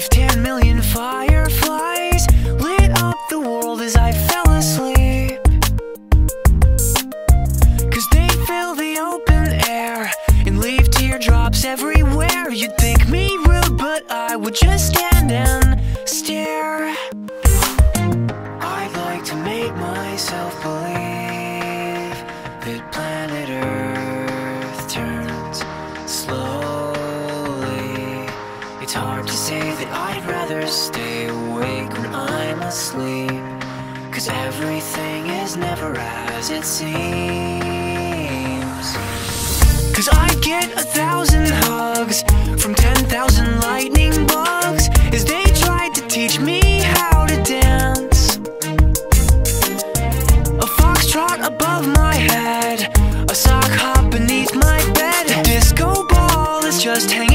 If 10 million fireflies lit up the world as I fell asleep, 'cause they fill the open air and leave teardrops everywhere, you'd think me rude, but I would just stand and stare. I'd like to make myself believe that planet Earth turns slowly. It's hard to say that I'd rather stay awake when I'm asleep, 'cause everything is never as it seems. 'Cause I get 1,000 hugs from 10,000 lightning bugs as they tried to teach me how to dance. A foxtrot above my head, a sock hop beneath my bed, a disco ball is just hanging